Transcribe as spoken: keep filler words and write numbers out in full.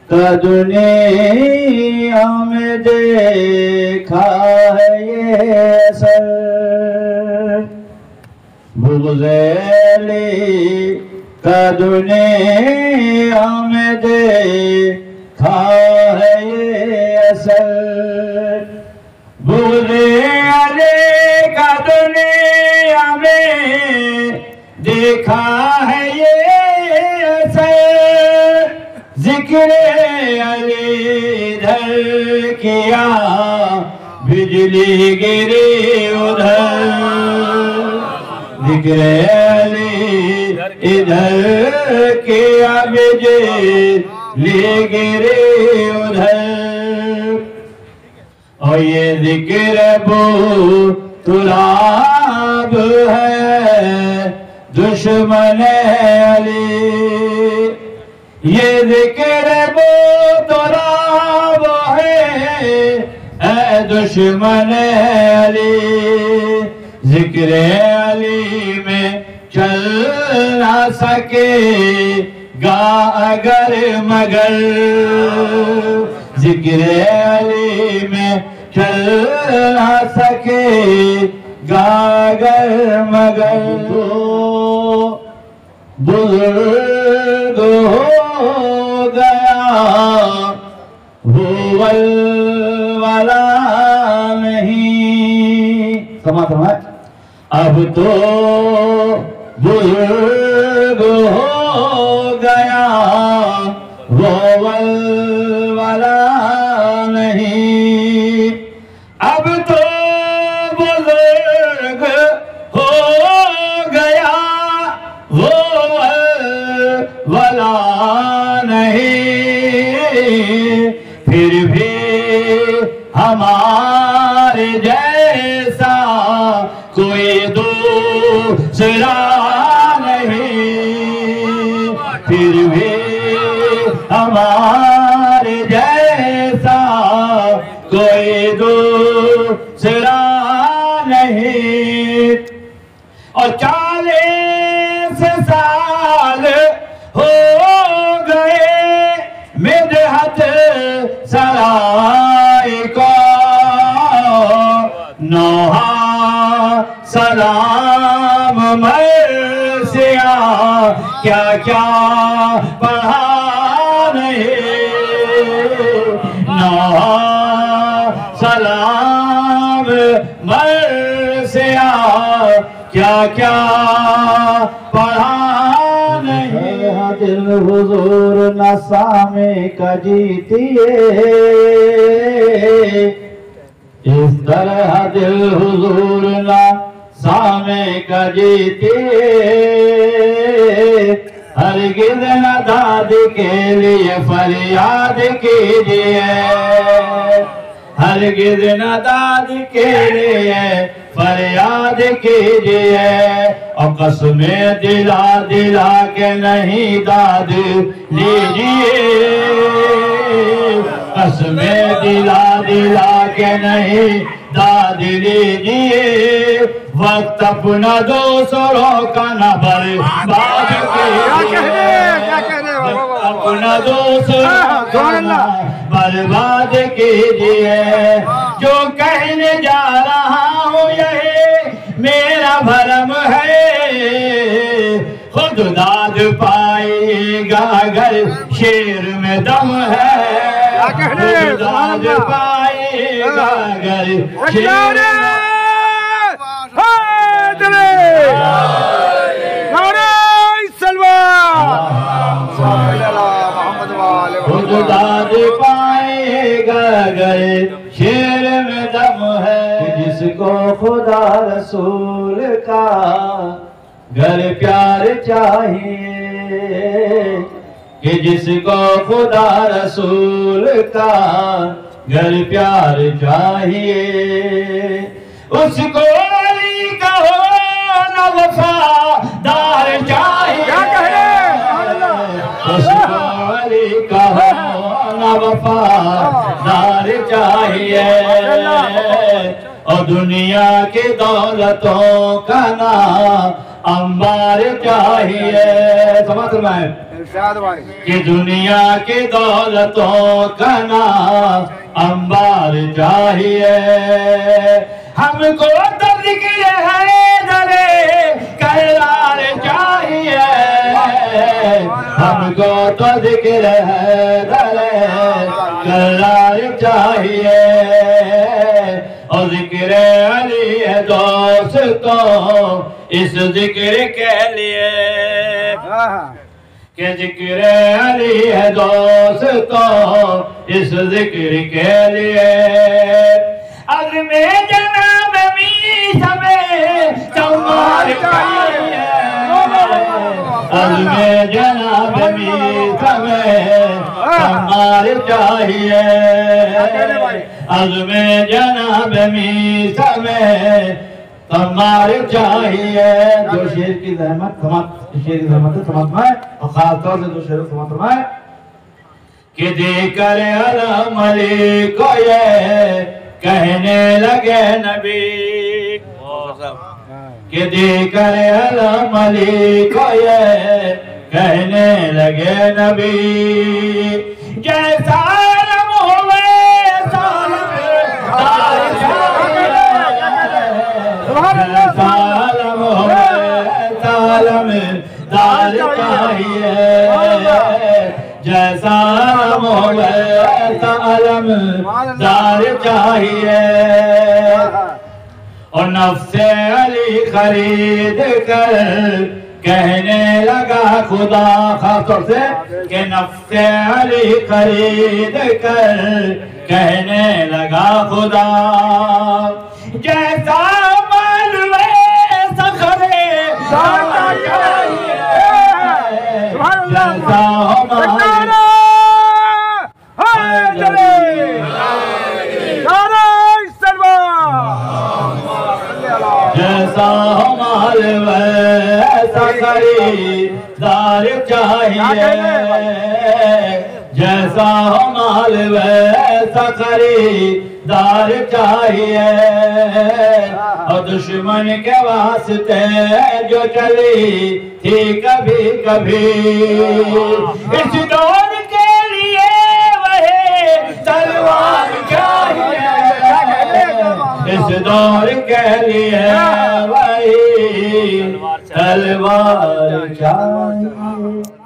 کا دنیا میں دیکھا ہے یہ اثر، بغض علی کا دنیا میں دیکھا ہے یہ اثر، بغض علی کا دنیا میں دیکھا ہے یہ اثر، ذکر علی ادھر کیا بجلی گری ادھر، ذکر علی ادھر کیا بجلی گری ادھر، اور یہ ذکر ابو تراب ہے دشمن علی، یہ ذکر ابو تراب ہے اے دشمن علی، ذکر علی میں چل نہ سکے گا اگر مگر، ذکر علی میں چل نہ سکے گا اگر مگر، تو بزرگ ہو گیا وہ والا نہیں، سماعت فرمائے، اب تو بزرگ ہو گیا وہ والا نہیں، اب تو بزرگ ہو گیا وہ والا نہیں، پھر بھی ہمارے جیسا کوئی دوسرا نہیں، پھر بھی ہمارے جیسا کوئی دوسرا نہیں، اور چالیس سال ہو گئے مدحت سرائے کو، نوحہ سلام مرثیہ کیا کیا پڑھا نہیں، نوحہ سلام مرثیہ کیا کیا پڑھا نہیں، دل حضور نہ سامع کا جیتی ہے، اس طرح دل حضور نہ سامع کا جیتی ہے، ہرگز نہ داد کے لیے فریاد کیجئے، ہرگز نہ داد کے لیے فریاد کیجئے، اور قسمیں دلا دلا کے نہیں داد لیجئے، قسمیں دلا دلا کے نہیں داد لیجئے، وقت اپنا دوسروں کا نہ برباد کیجئے، اپنا دوسروں کا نہ برباد کیجئے، جو کہنے جا رہا ہوں یہی میرا بھرم ہے، خود داد پائے گا اگر شیر میں دم ہے، خود داد پائے گا اگر شیر میں خود داد پائے گا اگر شیر میں دم ہے، جس کو خدا رسول کا گھر پیار چاہیے، کہ جس کو خدا رسول کا گھر پیار چاہیے، اس کو علی کا ہونا وفادار چاہیے، اس کو علی کا ہونا وفادار چاہیے، اور دنیا کی دولتوں کا نام انبار چاہیے، سمجھ میں کہ دنیا کی دولتوں کا نام انبار چاہیے ہم کو تو ذکر حیدر کرار چاہیے ہم کو تو ذکر حیدر کرار چاہیے اور ذکر علی ہے دوستوں اس ذکر کے لیے کہ ذکر علی ہے دوستوں اس ذکر کے لیے عزم جناب میث میں تمہار چاہیے عزم جناب میث میں تمہار چاہیے عزم جناب میث میں تمہار چاہیے دو شیر کی زحمت سمات شیر کی زحمت سمات میں اور خاص طور سے دو شیر سمات میں کہ دے کر علم علی کو یہ کہنے لگے نبی کہ دے کر علم علی کو یہ کہنے لگے نبی جیسا علم ہوئے سالم دار چاہیے جیسا علم ہوئے سالم دار چاہیے جیسا علم ہوئے علم دار چاہیے اور نفس علی خرید کر کہنے لگا خدا خاص طور سے کہ نفس علی خرید کر کہنے لگا خدا جیسا مال ویسا خرے دانا چاہیے جیسا مال جیسا مال ویسا خریدار چاہیے جیسا مال ویسا خریدار چاہیے اور دشمن کے واسطے جو چلی تھی کبھی کبھی اس دور کے لیے وہی تلوار چاہیے اس دور کے لیے وہی تلوار چاہیے